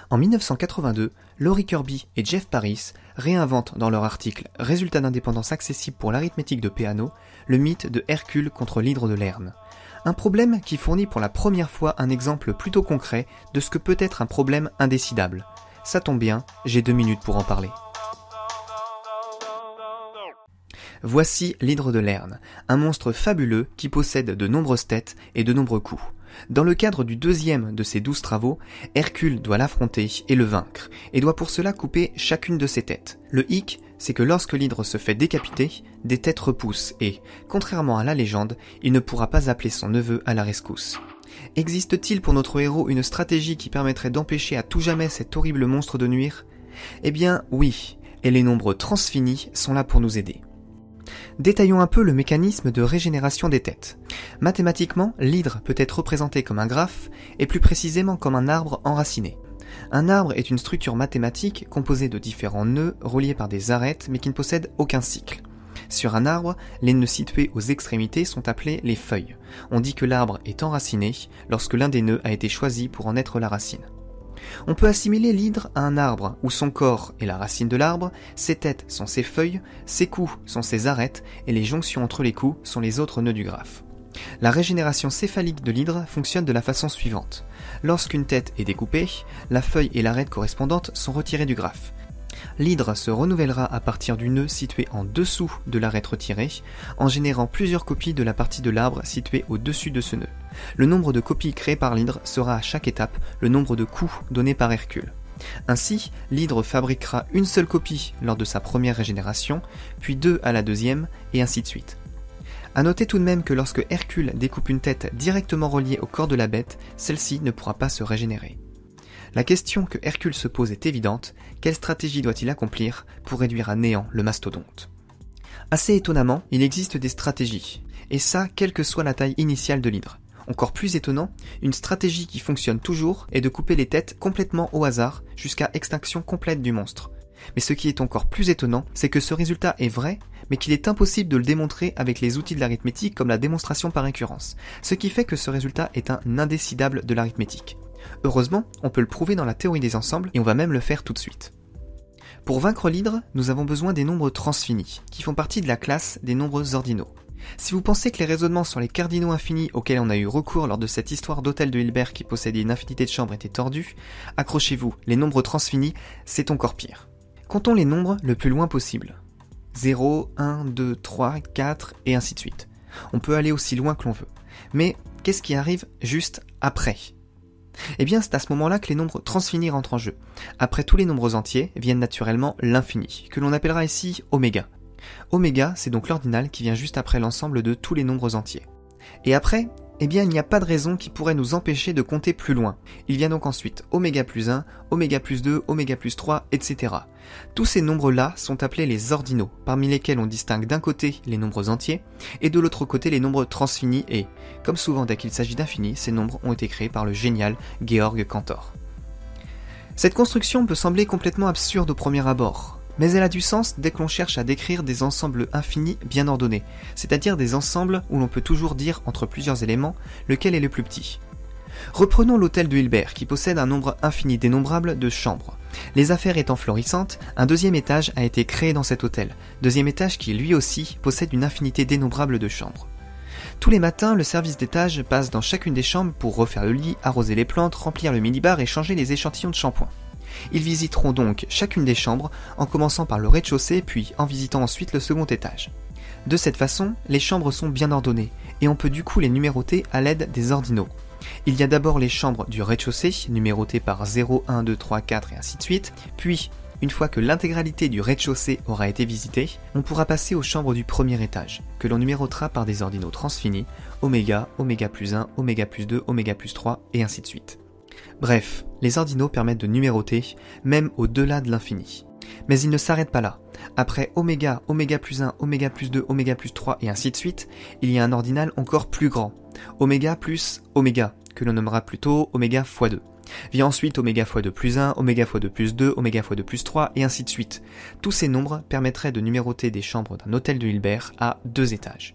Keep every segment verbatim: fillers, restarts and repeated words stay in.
En mille neuf cent quatre-vingt-deux, Laurie Kirby et Jeff Paris réinventent dans leur article « Résultats d'indépendance accessibles pour l'arithmétique de Peano » le mythe de Hercule contre l'hydre de Lerne. Un problème qui fournit pour la première fois un exemple plutôt concret de ce que peut être un problème indécidable. Ça tombe bien, j'ai deux minutes pour en parler. Voici l'hydre de Lerne, un monstre fabuleux qui possède de nombreuses têtes et de nombreux coups. Dans le cadre du deuxième de ses douze travaux, Hercule doit l'affronter et le vaincre, et doit pour cela couper chacune de ses têtes. Le hic, c'est que lorsque l'hydre se fait décapiter, des têtes repoussent et, contrairement à la légende, il ne pourra pas appeler son neveu à la rescousse. Existe-t-il pour notre héros une stratégie qui permettrait d'empêcher à tout jamais cet horrible monstre de nuire ? Eh bien oui, et les nombres transfinis sont là pour nous aider. Détaillons un peu le mécanisme de régénération des têtes. Mathématiquement, l'hydre peut être représenté comme un graphe, et plus précisément comme un arbre enraciné. Un arbre est une structure mathématique composée de différents nœuds reliés par des arêtes mais qui ne possèdent aucun cycle. Sur un arbre, les nœuds situés aux extrémités sont appelés les feuilles. On dit que l'arbre est enraciné lorsque l'un des nœuds a été choisi pour en être la racine. On peut assimiler l'hydre à un arbre où son corps est la racine de l'arbre, ses têtes sont ses feuilles, ses coups sont ses arêtes et les jonctions entre les coups sont les autres nœuds du graphe. La régénération céphalique de l'hydre fonctionne de la façon suivante. Lorsqu'une tête est découpée, la feuille et l'arête correspondantes sont retirées du graphe. L'hydre se renouvellera à partir du nœud situé en dessous de l'arête retirée, en générant plusieurs copies de la partie de l'arbre située au-dessus de ce nœud. Le nombre de copies créées par l'hydre sera à chaque étape le nombre de coups donnés par Hercule. Ainsi, l'hydre fabriquera une seule copie lors de sa première régénération, puis deux à la deuxième, et ainsi de suite. A noter tout de même que lorsque Hercule découpe une tête directement reliée au corps de la bête, celle-ci ne pourra pas se régénérer. La question que Hercule se pose est évidente, quelle stratégie doit-il accomplir pour réduire à néant le mastodonte ? Assez étonnamment, il existe des stratégies, et ça quelle que soit la taille initiale de l'hydre. Encore plus étonnant, une stratégie qui fonctionne toujours est de couper les têtes complètement au hasard jusqu'à extinction complète du monstre. Mais ce qui est encore plus étonnant, c'est que ce résultat est vrai, mais qu'il est impossible de le démontrer avec les outils de l'arithmétique comme la démonstration par récurrence, ce qui fait que ce résultat est un indécidable de l'arithmétique. Heureusement, on peut le prouver dans la théorie des ensembles, et on va même le faire tout de suite. Pour vaincre l'hydre, nous avons besoin des nombres transfinis, qui font partie de la classe des nombres ordinaux. Si vous pensez que les raisonnements sur les cardinaux infinis auxquels on a eu recours lors de cette histoire d'hôtel de Hilbert qui possédait une infinité de chambres étaient tordus, accrochez-vous, les nombres transfinis, c'est encore pire. Comptons les nombres le plus loin possible. zéro, un, deux, trois, quatre, et ainsi de suite. On peut aller aussi loin que l'on veut. Mais qu'est-ce qui arrive juste après ? Eh bien, c'est à ce moment-là que les nombres transfinis rentrent en jeu. Après tous les nombres entiers viennent naturellement l'infini, que l'on appellera ici oméga. Oméga, c'est donc l'ordinal qui vient juste après l'ensemble de tous les nombres entiers. Et après, eh bien, il n'y a pas de raison qui pourrait nous empêcher de compter plus loin. Il vient donc ensuite oméga plus un, oméga plus deux, oméga plus trois, et cetera. Tous ces nombres-là sont appelés les ordinaux, parmi lesquels on distingue d'un côté les nombres entiers, et de l'autre côté les nombres transfinis et, comme souvent dès qu'il s'agit d'infini, ces nombres ont été créés par le génial Georg Cantor. Cette construction peut sembler complètement absurde au premier abord, mais elle a du sens dès que l'on cherche à décrire des ensembles infinis bien ordonnés, c'est-à-dire des ensembles où l'on peut toujours dire entre plusieurs éléments lequel est le plus petit. Reprenons l'hôtel de Hilbert qui possède un nombre infini dénombrable de chambres. Les affaires étant florissantes, un deuxième étage a été créé dans cet hôtel, deuxième étage qui lui aussi possède une infinité dénombrable de chambres. Tous les matins, le service d'étage passe dans chacune des chambres pour refaire le lit, arroser les plantes, remplir le minibar et changer les échantillons de shampoing. Ils visiteront donc chacune des chambres en commençant par le rez-de-chaussée puis en visitant ensuite le second étage. De cette façon, les chambres sont bien ordonnées et on peut du coup les numéroter à l'aide des ordinaux. Il y a d'abord les chambres du rez-de-chaussée, numérotées par zéro, un, deux, trois, quatre et ainsi de suite, puis, une fois que l'intégralité du rez-de-chaussée aura été visitée, on pourra passer aux chambres du premier étage, que l'on numérotera par des ordinaux transfinis, oméga, oméga plus un, oméga plus deux, oméga plus trois et ainsi de suite. Bref, les ordinaux permettent de numéroter, même au-delà de l'infini. Mais ils ne s'arrêtent pas là. Après oméga, oméga plus un, oméga plus deux, oméga plus trois et ainsi de suite, il y a un ordinal encore plus grand. Oméga plus oméga, que l'on nommera plutôt oméga fois deux. Vient ensuite oméga fois deux plus un, oméga fois deux plus deux, oméga fois deux plus trois et ainsi de suite. Tous ces nombres permettraient de numéroter des chambres d'un hôtel de Hilbert à deux étages.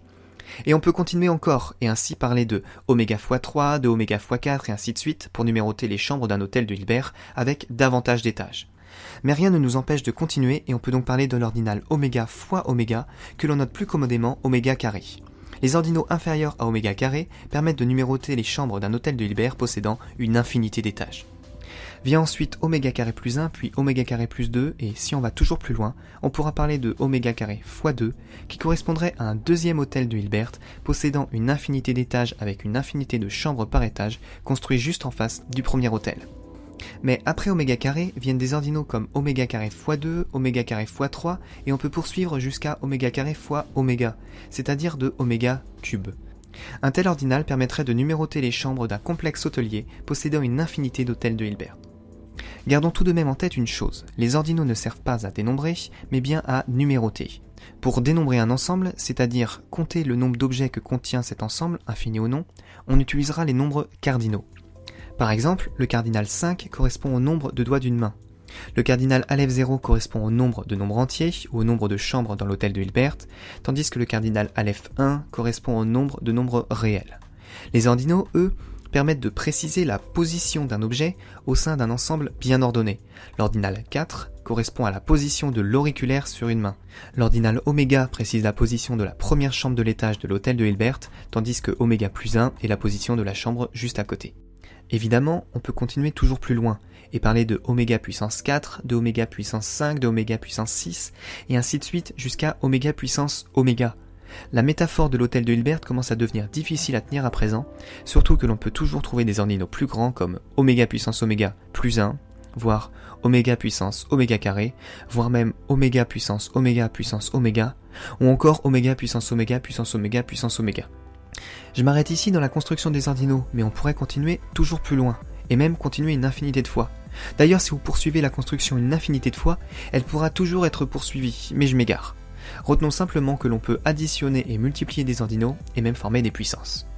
Et on peut continuer encore, et ainsi parler de oméga fois trois, de oméga fois quatre, et ainsi de suite, pour numéroter les chambres d'un hôtel de Hilbert avec davantage d'étages. Mais rien ne nous empêche de continuer, et on peut donc parler de l'ordinal oméga fois oméga, que l'on note plus commodément oméga carré. Les ordinaux inférieurs à oméga carré permettent de numéroter les chambres d'un hôtel de Hilbert possédant une infinité d'étages. Vient ensuite oméga carré plus un, puis oméga carré plus deux, et si on va toujours plus loin, on pourra parler de oméga carré fois deux, qui correspondrait à un deuxième hôtel de Hilbert, possédant une infinité d'étages avec une infinité de chambres par étage, construit juste en face du premier hôtel. Mais après oméga carré viennent des ordinaux comme oméga carré fois deux, oméga carré fois trois, et on peut poursuivre jusqu'à oméga carré fois oméga, c'est-à-dire de oméga cube. Un tel ordinal permettrait de numéroter les chambres d'un complexe hôtelier possédant une infinité d'hôtels de Hilbert. Gardons tout de même en tête une chose, les ordinaux ne servent pas à dénombrer, mais bien à numéroter. Pour dénombrer un ensemble, c'est-à-dire compter le nombre d'objets que contient cet ensemble, infini ou non, on utilisera les nombres cardinaux. Par exemple, le cardinal cinq correspond au nombre de doigts d'une main. Le cardinal Aleph zéro correspond au nombre de nombres entiers ou au nombre de chambres dans l'hôtel de Hilbert, tandis que le cardinal Aleph un correspond au nombre de nombres réels. Les ordinaux, eux, permettent de préciser la position d'un objet au sein d'un ensemble bien ordonné. L'ordinal quatre correspond à la position de l'auriculaire sur une main. L'ordinal oméga précise la position de la première chambre de l'étage de l'hôtel de Hilbert, tandis que oméga plus un est la position de la chambre juste à côté. Évidemment, on peut continuer toujours plus loin, et parler de oméga puissance quatre, de oméga puissance cinq, de oméga puissance six, et ainsi de suite jusqu'à oméga puissance oméga. La métaphore de l'hôtel de Hilbert commence à devenir difficile à tenir à présent, surtout que l'on peut toujours trouver des ordinaux plus grands comme oméga puissance oméga plus un, voire oméga puissance oméga carré, voire même oméga puissance oméga puissance oméga, ou encore oméga puissance oméga puissance oméga puissance oméga. Je m'arrête ici dans la construction des ordinaux, mais on pourrait continuer toujours plus loin, et même continuer une infinité de fois. D'ailleurs, si vous poursuivez la construction une infinité de fois, elle pourra toujours être poursuivie, mais je m'égare. Retenons simplement que l'on peut additionner et multiplier des ordinaux, et même former des puissances.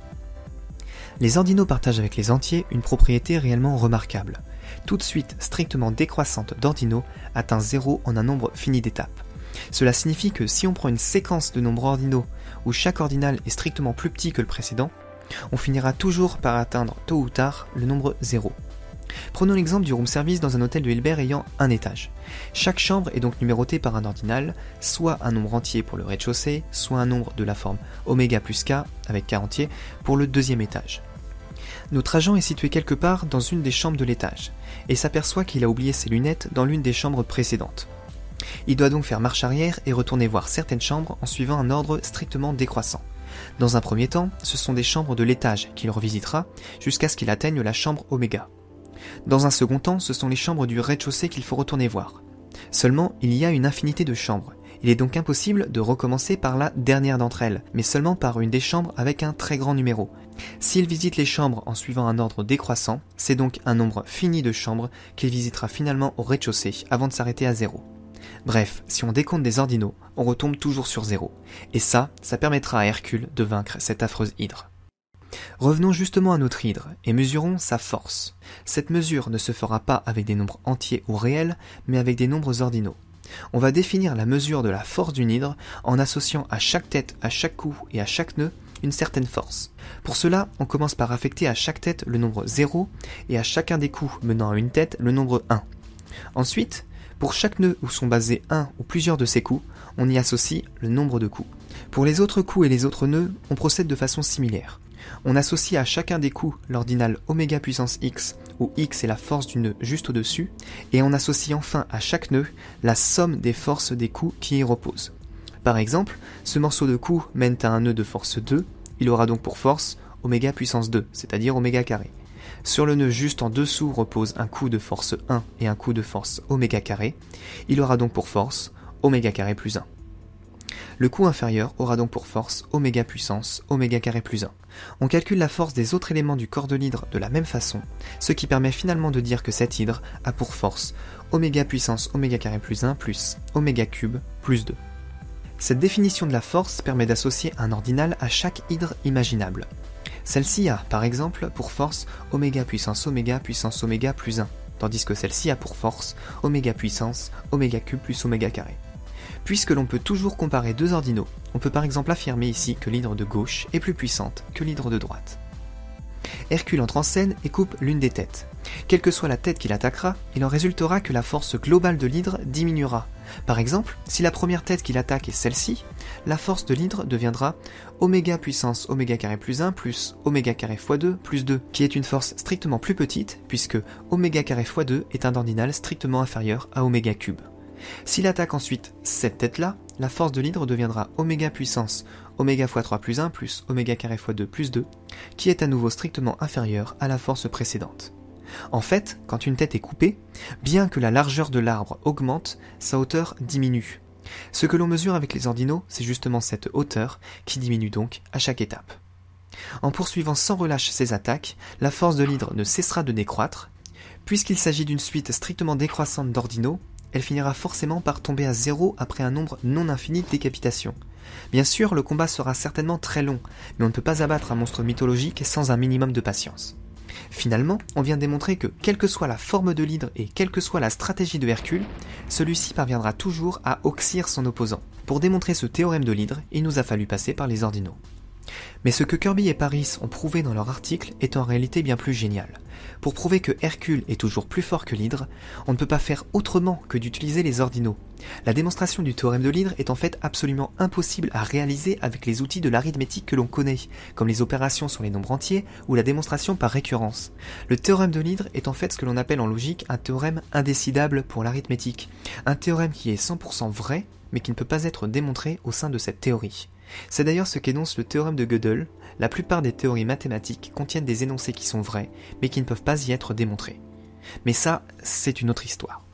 Les ordinaux partagent avec les entiers une propriété réellement remarquable. Toute suite strictement décroissante d'ordinaux atteint zéro en un nombre fini d'étapes. Cela signifie que si on prend une séquence de nombres ordinaux où chaque ordinal est strictement plus petit que le précédent, on finira toujours par atteindre tôt ou tard le nombre zéro. Prenons l'exemple du room service dans un hôtel de Hilbert ayant un étage. Chaque chambre est donc numérotée par un ordinal, soit un nombre entier pour le rez-de-chaussée, soit un nombre de la forme oméga plus k avec k entier pour le deuxième étage. Notre agent est situé quelque part dans une des chambres de l'étage, et s'aperçoit qu'il a oublié ses lunettes dans l'une des chambres précédentes. Il doit donc faire marche arrière et retourner voir certaines chambres en suivant un ordre strictement décroissant. Dans un premier temps, ce sont des chambres de l'étage qu'il revisitera jusqu'à ce qu'il atteigne la chambre oméga. Dans un second temps, ce sont les chambres du rez-de-chaussée qu'il faut retourner voir. Seulement, il y a une infinité de chambres. Il est donc impossible de recommencer par la dernière d'entre elles, mais seulement par une des chambres avec un très grand numéro. S'il visite les chambres en suivant un ordre décroissant, c'est donc un nombre fini de chambres qu'il visitera finalement au rez-de-chaussée avant de s'arrêter à zéro. Bref, si on décompte des ordinaux, on retombe toujours sur zéro. Et ça, ça permettra à Hercule de vaincre cette affreuse hydre. Revenons justement à notre hydre, et mesurons sa force. Cette mesure ne se fera pas avec des nombres entiers ou réels, mais avec des nombres ordinaux. On va définir la mesure de la force d'une hydre en associant à chaque tête, à chaque cou et à chaque nœud une certaine force. Pour cela, on commence par affecter à chaque tête le nombre zéro et à chacun des coups menant à une tête le nombre un. Ensuite, pour chaque nœud où sont basés un ou plusieurs de ces coups, on y associe le nombre de coups. Pour les autres coups et les autres nœuds, on procède de façon similaire. On associe à chacun des coups l'ordinal oméga puissance x, où x est la force du nœud juste au-dessus, et on associe enfin à chaque nœud la somme des forces des coups qui y reposent. Par exemple, ce morceau de coup mène à un nœud de force deux, il aura donc pour force oméga puissance deux, c'est-à-dire oméga carré. Sur le nœud juste en dessous repose un coup de force un et un coup de force oméga carré, il aura donc pour force oméga carré plus un. Le coup inférieur aura donc pour force oméga puissance oméga carré plus un. On calcule la force des autres éléments du corps de l'hydre de la même façon, ce qui permet finalement de dire que cette hydre a pour force oméga puissance oméga carré plus un plus oméga cube plus deux. Cette définition de la force permet d'associer un ordinal à chaque hydre imaginable. Celle-ci a, par exemple, pour force oméga puissance oméga puissance oméga plus un, tandis que celle-ci a pour force oméga puissance oméga cube plus oméga carré. Puisque l'on peut toujours comparer deux ordinaux, on peut par exemple affirmer ici que l'hydre de gauche est plus puissante que l'hydre de droite. Hercule entre en scène et coupe l'une des têtes. Quelle que soit la tête qu'il attaquera, il en résultera que la force globale de l'hydre diminuera. Par exemple, si la première tête qu'il attaque est celle-ci, la force de l'hydre deviendra oméga puissance oméga carré plus un plus oméga carré fois deux plus deux, qui est une force strictement plus petite, puisque oméga carré fois deux est un ordinal strictement inférieur à oméga cube. S'il attaque ensuite cette tête-là, la force de l'hydre deviendra oméga puissance oméga fois trois plus un plus oméga carré fois deux plus deux, qui est à nouveau strictement inférieure à la force précédente. En fait, quand une tête est coupée, bien que la largeur de l'arbre augmente, sa hauteur diminue. Ce que l'on mesure avec les ordinaux, c'est justement cette hauteur qui diminue donc à chaque étape. En poursuivant sans relâche ces attaques, la force de l'hydre ne cessera de décroître. Puisqu'il s'agit d'une suite strictement décroissante d'ordinaux, elle finira forcément par tomber à zéro après un nombre non infini de décapitations. Bien sûr, le combat sera certainement très long, mais on ne peut pas abattre un monstre mythologique sans un minimum de patience. Finalement, on vient démontrer que, quelle que soit la forme de l'hydre et quelle que soit la stratégie de Hercule, celui-ci parviendra toujours à oxyre son opposant. Pour démontrer ce théorème de l'hydre, il nous a fallu passer par les ordinaux. Mais ce que Kirby et Paris ont prouvé dans leur article est en réalité bien plus génial. Pour prouver que Hercule est toujours plus fort que l'hydre, on ne peut pas faire autrement que d'utiliser les ordinaux. La démonstration du théorème de l'hydre est en fait absolument impossible à réaliser avec les outils de l'arithmétique que l'on connaît, comme les opérations sur les nombres entiers ou la démonstration par récurrence. Le théorème de l'hydre est en fait ce que l'on appelle en logique un théorème indécidable pour l'arithmétique, un théorème qui est cent pour cent vrai, mais qui ne peut pas être démontré au sein de cette théorie. C'est d'ailleurs ce qu'énonce le théorème de Gödel. La plupart des théories mathématiques contiennent des énoncés qui sont vrais, mais qui ne peuvent pas y être démontrés. Mais ça, c'est une autre histoire.